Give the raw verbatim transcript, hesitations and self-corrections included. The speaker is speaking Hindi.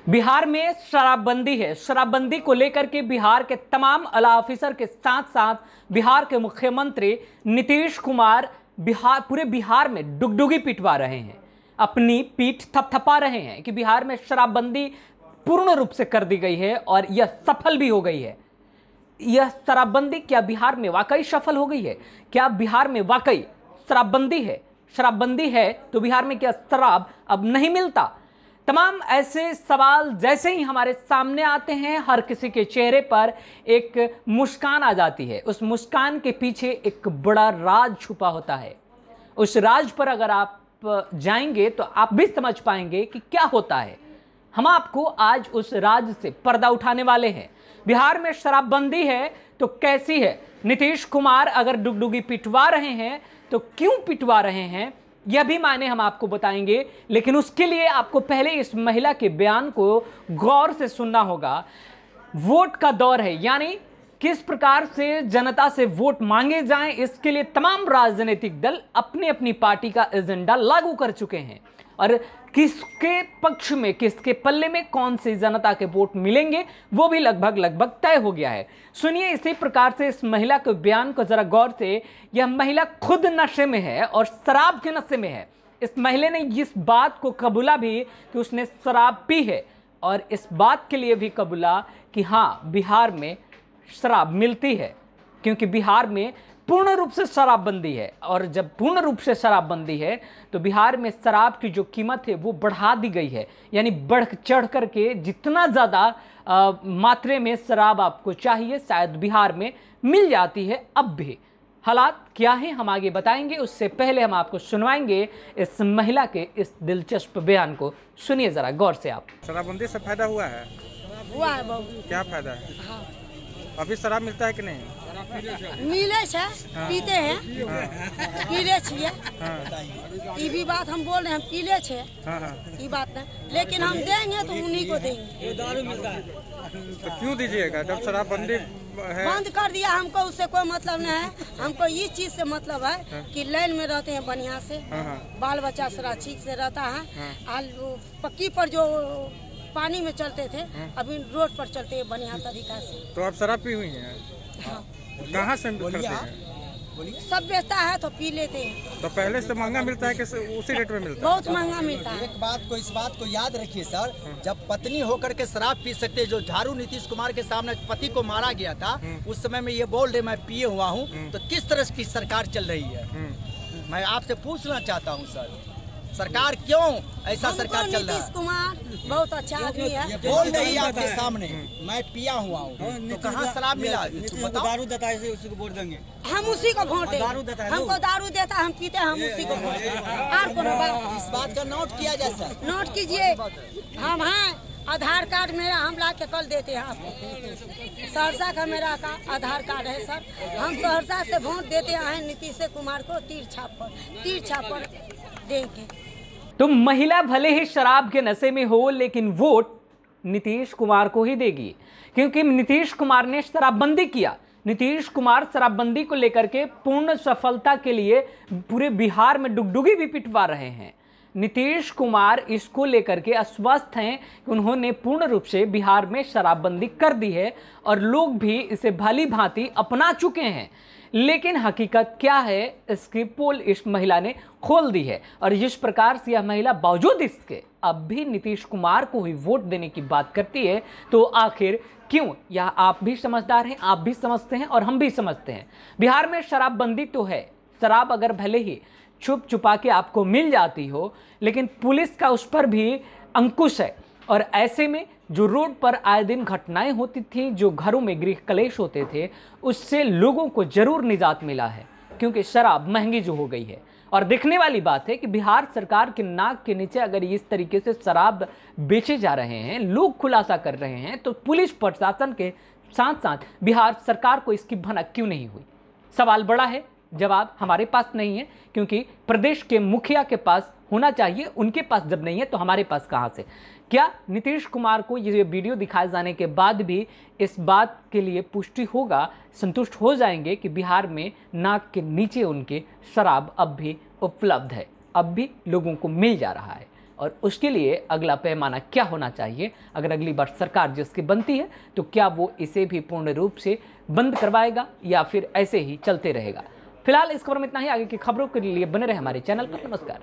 बिहार में शराबबंदी है। शराबबंदी को लेकर के बिहार के तमाम आला ऑफिसर के साथ साथ बिहार के मुख्यमंत्री नीतीश कुमार बिहार पूरे बिहार में डुगडुगी पिटवा रहे हैं, अपनी पीठ थपथपा रहे हैं कि बिहार में शराबबंदी पूर्ण रूप से कर दी गई है और यह सफल भी हो गई है। यह शराबबंदी क्या बिहार में वाकई सफल हो गई है? क्या बिहार में वाकई शराबबंदी है? शराबबंदी है तो बिहार में क्या शराब अब नहीं मिलता? तमाम ऐसे सवाल जैसे ही हमारे सामने आते हैं, हर किसी के चेहरे पर एक मुस्कान आ जाती है। उस मुस्कान के पीछे एक बड़ा राज छुपा होता है। उस राज पर अगर आप जाएंगे तो आप भी समझ पाएंगे कि क्या होता है। हम आपको आज उस राज से पर्दा उठाने वाले हैं। बिहार में शराबबंदी है तो कैसी है? नीतीश कुमार अगर डुगडुगी पिटवा रहे हैं तो क्यों पिटवा रहे हैं, यह भी मायने हम आपको बताएंगे। लेकिन उसके लिए आपको पहले इस महिला के बयान को गौर से सुनना होगा। वोट का दौर है, यानी किस प्रकार से जनता से वोट मांगे जाएं, इसके लिए तमाम राजनीतिक दल अपनी अपनी पार्टी का एजेंडा लागू कर चुके हैं और किसके पक्ष में, किसके पल्ले में कौन सी जनता के वोट मिलेंगे वो भी लगभग लगभग तय हो गया है। सुनिए इसी प्रकार से इस महिला के बयान को जरा गौर से। यह महिला खुद नशे में है और शराब के नशे में है। इस महिला ने इस बात को कबूला भी कि उसने शराब पी है और इस बात के लिए भी कबूला कि हाँ, बिहार में शराब मिलती है, क्योंकि बिहार में पूर्ण रूप से शराबबंदी है। और जब पूर्ण रूप से शराबबंदी है तो बिहार में शराब की जो कीमत है वो बढ़ा दी गई है, यानी बढ़ चढ़ करके जितना ज़्यादा मात्रा में शराब आपको चाहिए शायद बिहार में मिल जाती है। अब भी हालात क्या है हम आगे बताएंगे, उससे पहले हम आपको सुनवाएंगे इस महिला के इस दिलचस्प बयान को। सुनिए ज़रा गौर से आप। शराबबंदी से फायदा हुआ है? हुआ है बहुत। क्या फायदा है? हाँ। अभी शराब मिलता है कि नहीं? मिले छे, पीते हैं, पीले छिए। ये भी बात हम बोल रहे हैं, पीले छे, ये बात नहीं, लेकिन हम देंगे तो उन्हीं को देंगे। दारू मिलता है तो क्यों दीजिएगा जब शराबबंदी है? बंद कर दिया, हमको उससे कोई मतलब नहीं है। हमको ये चीज से मतलब है कि लाइन में रहते हैं बढ़िया से, बाल बच्चा सारा ठीक से रहता है। आलू पक्की पर जो पानी में चलते थे अभी रोड पर चलते हैं बढ़िया तरीका से। तो आप शराब पी हुई हैं? हाँ। कहाँ से करते हैं? सब बेचता है तो पी लेते हैं। तो पहले से महंगा मिलता है कि उसी रेट में मिलता है? बहुत महंगा मिलता है। एक बात को इस बात को याद रखिए सर, जब पत्नी होकर के शराब पी सकते, जो झाड़ू नीतीश कुमार के सामने पति को मारा गया था उस समय में ये बोल रहे मैं पिए हुआ हूँ, तो किस तरह की सरकार चल रही है? मैं आपसे पूछना चाहता हूँ सर, सरकार क्यों ऐसा सरकार चल रहा है? नीतीश कुमार बहुत अच्छा आदमी है। बोल रही है आपके सामने मैं पिया हुआ हूँ, तो कहाँ शराब मिला? दारू देता है उसी को वोट देंगे। हम उसी को वोट देंगे। हमको दारू देता है, हम पीते हैं, हम उसी को वोट देंगे। और कोनो बात? इस बात का नोट किया जाए सर। नोट कीजिए। हम हैं, आधार कार्ड मेरा हम ला के कल देते हैं आपको। सहरसा का मेरा का आधार कार्ड है सर। हम सहरसा से वोट देते हैं नीतीश कुमार को, तीर छाप पर तीर छाप पर देंगे। तो महिला भले ही शराब के नशे में हो लेकिन वोट नीतीश कुमार को ही देगी, क्योंकि नीतीश कुमार ने शराबबंदी किया। नीतीश कुमार शराबबंदी को लेकर के पूर्ण सफलता के लिए पूरे बिहार में डुगडुगी भी पिटवा रहे हैं। नीतीश कुमार इसको लेकर के आश्वस्त हैं कि उन्होंने पूर्ण रूप से बिहार में शराबबंदी कर दी है और लोग भी इसे भली भांति अपना चुके हैं। लेकिन हकीकत क्या है, इसकी पोल इस महिला ने खोल दी है। और जिस प्रकार से यह महिला बावजूद इसके अब भी नीतीश कुमार को ही वोट देने की बात करती है, तो आखिर क्यों? यह आप भी समझदार हैं, आप भी समझते हैं और हम भी समझते हैं। बिहार में शराबबंदी तो है। शराब अगर भले ही छुप छुपा के आपको मिल जाती हो, लेकिन पुलिस का उस पर भी अंकुश है। और ऐसे में जो रोड पर आए दिन घटनाएं होती थी, जो घरों में गृह कलेश होते थे, उससे लोगों को जरूर निजात मिला है, क्योंकि शराब महंगी जो हो गई है। और देखने वाली बात है कि बिहार सरकार के नाक के नीचे अगर इस तरीके से शराब बेचे जा रहे हैं, लोग खुलासा कर रहे हैं, तो पुलिस प्रशासन के साथ साथ बिहार सरकार को इसकी भनक क्यों नहीं हुई? सवाल बड़ा है, जवाब हमारे पास नहीं है, क्योंकि प्रदेश के मुखिया के पास होना चाहिए। उनके पास जब नहीं है तो हमारे पास कहां से? क्या नीतीश कुमार को ये वीडियो दिखाए जाने के बाद भी इस बात के लिए पुष्टि होगा, संतुष्ट हो जाएंगे कि बिहार में नाक के नीचे उनके शराब अब भी उपलब्ध है, अब भी लोगों को मिल जा रहा है? और उसके लिए अगला पैमाना क्या होना चाहिए। अगर अगली बार सरकार जिसकी बनती है तो क्या वो इसे भी पूर्ण रूप से बंद करवाएगा या फिर ऐसे ही चलते रहेगा। फिलहाल इस खबर में इतना ही। आगे की खबरों के लिए बने रहे हमारे चैनल पर। नमस्कार।